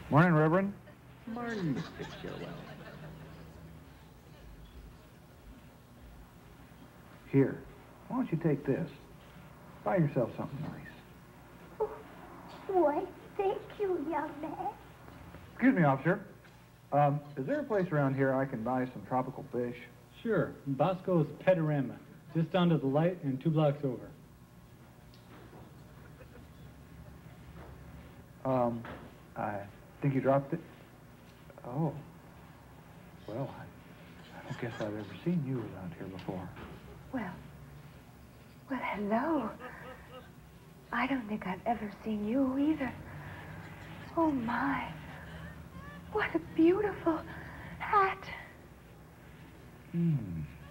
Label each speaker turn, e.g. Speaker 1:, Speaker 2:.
Speaker 1: Morning, Reverend.
Speaker 2: Morning, Miss Fitzgerald.
Speaker 1: Here, why don't you take this? Buy yourself something nice.
Speaker 3: Oh, why, thank you, young man.
Speaker 1: Excuse me, officer. Is there a place around here I can buy some tropical fish?
Speaker 4: Sure. Bosco's Petarama. Just down to the light and 2 blocks over.
Speaker 1: I think you dropped it. Oh. Well, I don't guess I've ever seen you around here before.
Speaker 5: Well, hello. I don't think I've ever seen you either. Oh, my. What a beautiful hat.